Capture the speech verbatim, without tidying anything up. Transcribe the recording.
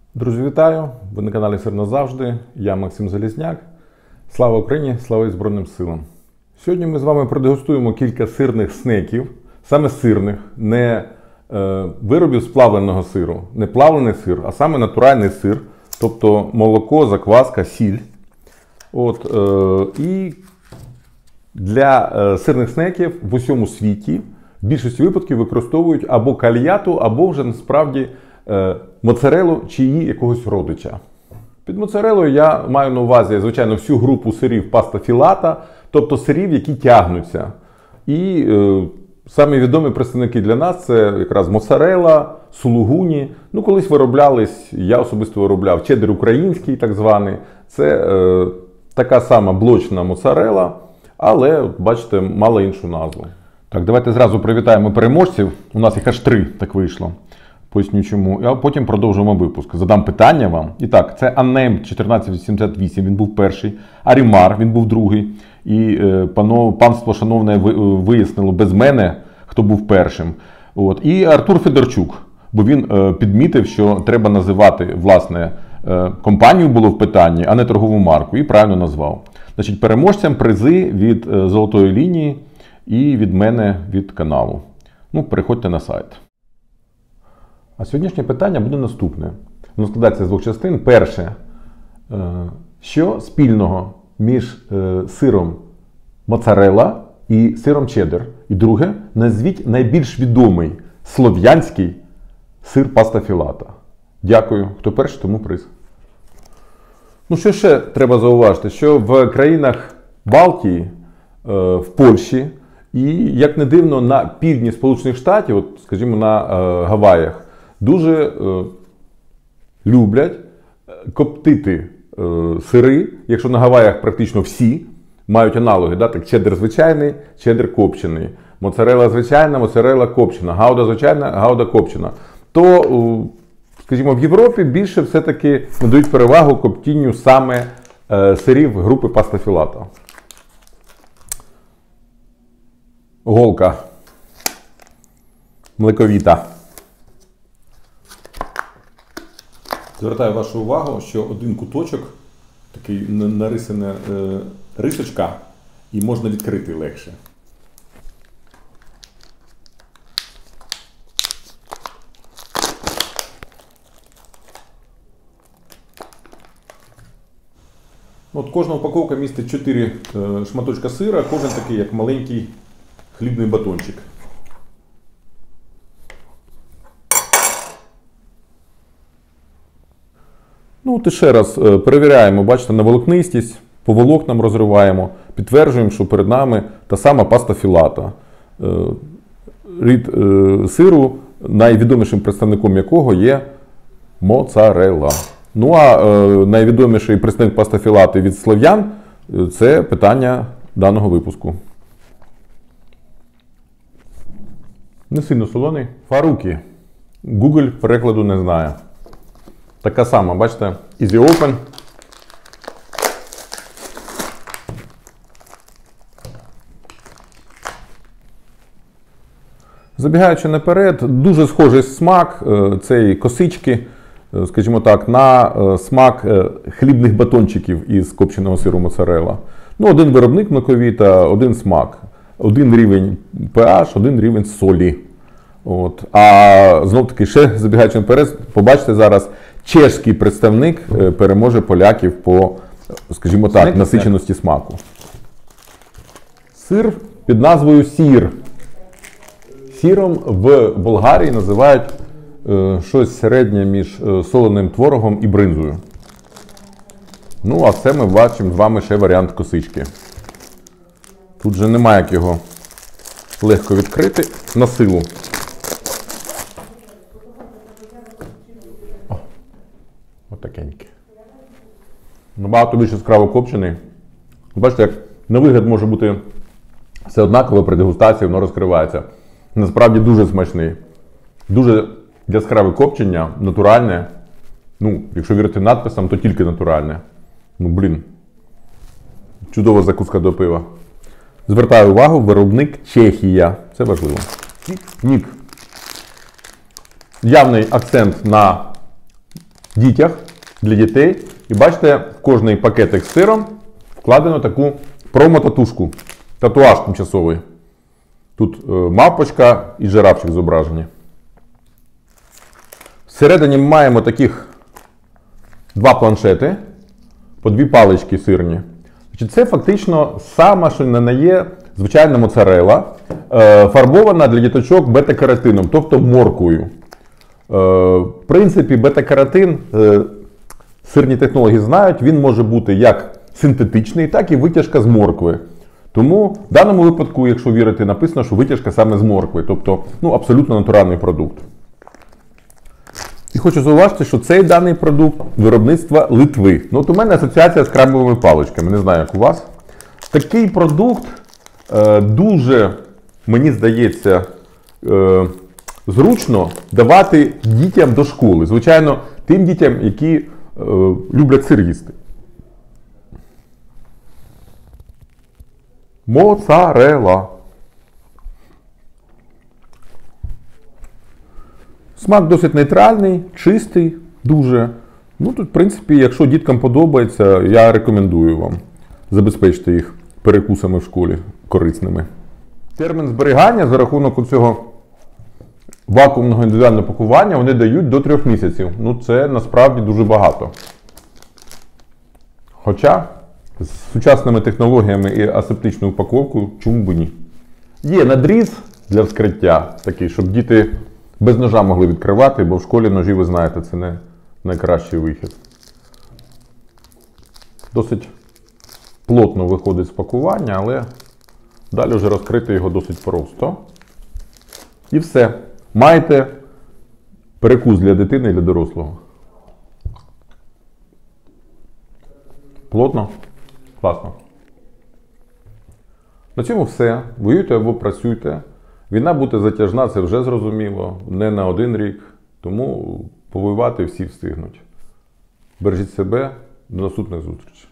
Друзі, вітаю! Ви на каналі Сир назавжди. Я Максим Залізняк. Слава Україні! Слава Збройним силам! Сьогодні ми з вами продегустуємо кілька сирних снеків, саме сирних, не е, виробів з плавленого сиру, не плавлений сир, а саме натуральний сир, тобто молоко, закваска, сіль. От, е, і для е, сирних снеків в усьому світі в більшості випадків використовують або кальяту, або вже насправді моцарелу чи її якогось родича. Під моцарелою я маю на увазі, звичайно, всю групу сирів паста філата, тобто сирів, які тягнуться. І е, самі відомі представники для нас це якраз моцарела, сулугуні. Ну, колись вироблялись, я особисто виробляв чеддер український, так званий. Це е, така сама блочна моцарела, але, бачите, мала іншу назву. Так, давайте зразу привітаємо переможців. У нас їх аж три так вийшло. Поясню чому. А потім продовжуємо випуск. Задам питання вам. І так, це Unnamed чотирнадцять вісімдесят вісім, він був перший. Арімар, він був другий. І е, пано, панство шановне вияснило без мене, хто був першим. От. І Артур Федорчук, бо він е, підмітив, що треба називати, власне, е, компанію було в питанні, а не торгову марку. І правильно назвав. Значить, переможцям призи від е, Золотої лінії і від мене, від каналу. Ну, переходьте на сайт. А сьогоднішнє питання буде наступне. Воно складається з двох частин. Перше, що спільного між сиром моцарелла і сиром чеддер? І друге, назвіть найбільш відомий слов'янський сир паста філата. Дякую. Хто перший, тому приз. Ну, що ще треба зауважити? Що в країнах Балтії, в Польщі і, як не дивно, на півдні Сполучених Штатів, от, скажімо, на Гаваях, дуже е, люблять коптити е, сири, якщо на Гаваях практично всі мають аналоги, да? Так, чеддер звичайний, чеддер копчений, моцарелла звичайна, моцарелла копчена, гауда звичайна, гауда копчена. То, е, скажімо, в Європі більше все-таки надають перевагу коптінню саме е, сирів групи паста філата. Голка млековіта. Звертаю вашу увагу, що один куточок, такий нарисана е, рисочка, і можна відкрити легше. От кожна упаковка містить чотири е, шматочка сира, кожен такий, як маленький хлібний батончик. Ну, от і ще раз перевіряємо, бачите, на волокнистість, по волокнам розриваємо, підтверджуємо, що перед нами та сама паста філата. Рід сиру, найвідомішим представником якого є моцарелла. Ну, а найвідоміший представник паста філати від слов'ян – це питання даного випуску. Не сильно солоний. Фарукі. Google перекладу не знає. Така сама, бачите, Easy Open. Забігаючи наперед, дуже схожий смак цієї косички, скажімо так, на смак хлібних батончиків із копченого сиру моцарелла. Ну, один виробник млековіта, один смак. Один рівень pH, один рівень солі. От. А знов-таки, ще забігаючи наперед, побачите зараз, чешський представник переможе поляків по, скажімо так, насиченості смаку. Сир під назвою сір. Сіром в Болгарії називають е, щось середнє між соленим творогом і бринзою. Ну, а це ми бачимо з вами ще варіант косички. Тут же немає як його легко відкрити на силу. Отакенький. Набагато більш яскраво копчений. Бачите, як на вигляд може бути все однаково, при дегустації воно розкривається. Насправді дуже смачний. Дуже яскраве копчення, натуральне. Ну, якщо вірити надписам, то тільки натуральне. Ну, блін. Чудова закуска до пива. Звертаю увагу, виробник Чехія. Це важливо. Нік. Явний акцент на дітях, для дітей. І бачите, в кожний пакетик з сиром вкладено таку промо-татушку. Татуаж тимчасовий. Тут е, мавпочка і жирафчик зображені. Всередині ми маємо таких два планшети, по дві палички сирні. Це фактично сама, що не є звичайна моцарелла, е, фарбована для діточок бета-каротином, тобто морквою. Е, в принципі, бета-каротин, е, сирні технологи знають, він може бути як синтетичний, так і витяжка з моркви. Тому в даному випадку, якщо вірити, написано, що витяжка саме з моркви, тобто ну, абсолютно натуральний продукт. І хочу зауважити, що цей даний продукт виробництва Литви. Ну, от у мене асоціація з крабовими паличками, не знаю, як у вас. Такий продукт е, дуже, мені здається, е, зручно давати дітям до школи. Звичайно, тим дітям, які е, люблять сир їсти. Моцарелла. Смак досить нейтральний, чистий, дуже. Ну, тут, в принципі, якщо діткам подобається, я рекомендую вам забезпечити їх перекусами в школі корисними. Термін зберігання за рахунок цього вакуумного індивідуального пакування вони дають до трьох місяців. Ну, це насправді дуже багато. Хоча з сучасними технологіями і асептичною упаковкою, чому б ні? Є надріз для вскриття такий, щоб діти без ножа могли відкривати, бо в школі ножі, ви знаєте, це не найкращий вихід. Досить плотно виходить з пакування, але далі вже розкрити його досить просто. І все. Маєте перекус для дитини і для дорослого. Плотно? Класно. На цьому все. Воюйте або працюйте. Війна буде затяжна, це вже зрозуміло, не на один рік, тому повоювати всі встигнуть. Бережіть себе, до наступних зустрічей.